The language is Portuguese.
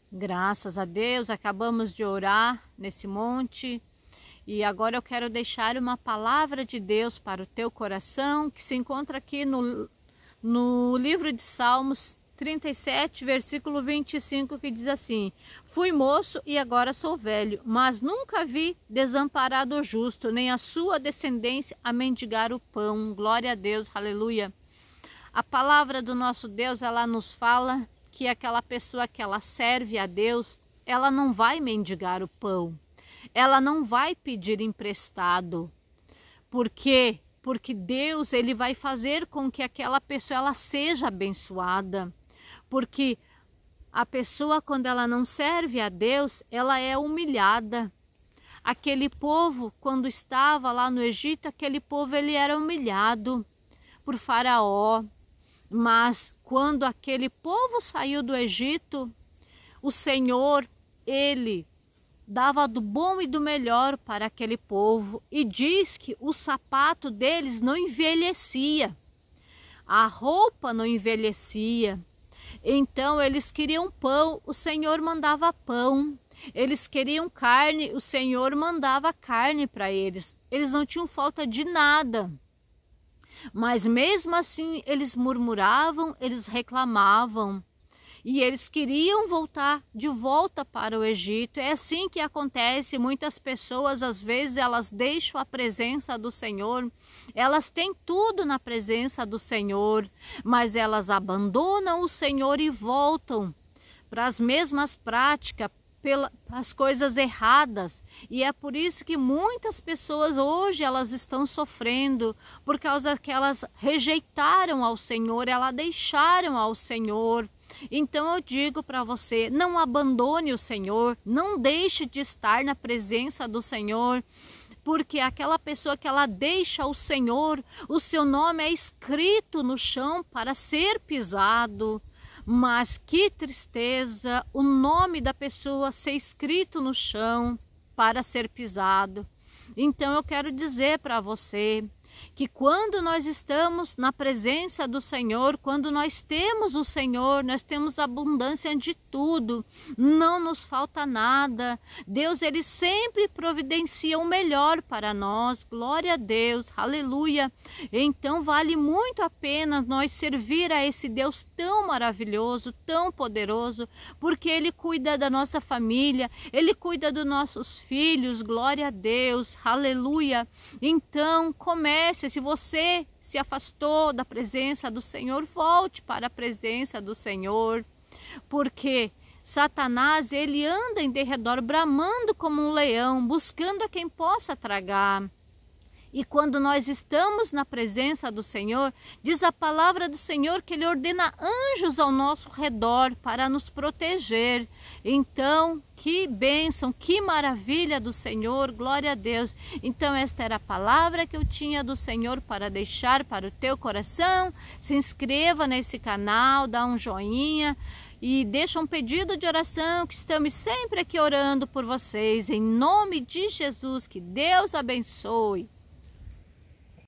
Graças a Deus, acabamos de orar nesse monte e agora eu quero deixar uma palavra de Deus para o teu coração, que se encontra aqui no livro de Salmos 37, versículo 25, que diz assim: fui moço e agora sou velho, mas nunca vi desamparado o justo, nem a sua descendência a mendigar o pão. Glória a Deus, aleluia. A palavra do nosso Deus, ela nos fala que aquela pessoa que ela serve a Deus, ela não vai mendigar o pão, ela não vai pedir emprestado. Por quê? Porque Deus, ele vai fazer com que aquela pessoa ela seja abençoada. Porque a pessoa, quando ela não serve a Deus, ela é humilhada. Aquele povo, quando estava lá no Egito, aquele povo ele era humilhado por Faraó. Mas quando aquele povo saiu do Egito, o Senhor, ele dava do bom e do melhor para aquele povo. E diz que o sapato deles não envelhecia, a roupa não envelhecia. Então eles queriam pão, o Senhor mandava pão. Eles queriam carne, o Senhor mandava carne para eles. Eles não tinham falta de nada. Mas mesmo assim eles murmuravam, eles reclamavam. E eles queriam voltar de volta para o Egito. É assim que acontece. Muitas pessoas, às vezes, elas deixam a presença do Senhor. Elas têm tudo na presença do Senhor, mas elas abandonam o Senhor e voltam para as mesmas práticas, pelas coisas erradas. E é por isso que muitas pessoas hoje elas estão sofrendo, por causa que elas rejeitaram ao Senhor, elas deixaram ao Senhor. Então eu digo para você, não abandone o Senhor, não deixe de estar na presença do Senhor, porque aquela pessoa que ela deixa o Senhor, o seu nome é escrito no chão para ser pisado. Mas que tristeza o nome da pessoa ser escrito no chão para ser pisado. Então eu quero dizer para você que quando nós estamos na presença do Senhor, quando nós temos o Senhor, nós temos abundância de tudo, não nos falta nada. Deus, ele sempre providencia o melhor para nós. Glória a Deus, aleluia. Então vale muito a pena nós servir a esse Deus tão maravilhoso, tão poderoso, porque ele cuida da nossa família, ele cuida dos nossos filhos. Glória a Deus, aleluia. Então se você se afastou da presença do Senhor, volte para a presença do Senhor, porque Satanás, ele anda em derredor, bramando como um leão, buscando a quem possa tragar. E quando nós estamos na presença do Senhor, diz a palavra do Senhor que ele ordena anjos ao nosso redor para nos proteger. Então, que bênção, que maravilha do Senhor, glória a Deus. Então esta era a palavra que eu tinha do Senhor para deixar para o teu coração. Se inscreva nesse canal, dá um joinha e deixa um pedido de oração, que estamos sempre aqui orando por vocês. Em nome de Jesus, que Deus abençoe.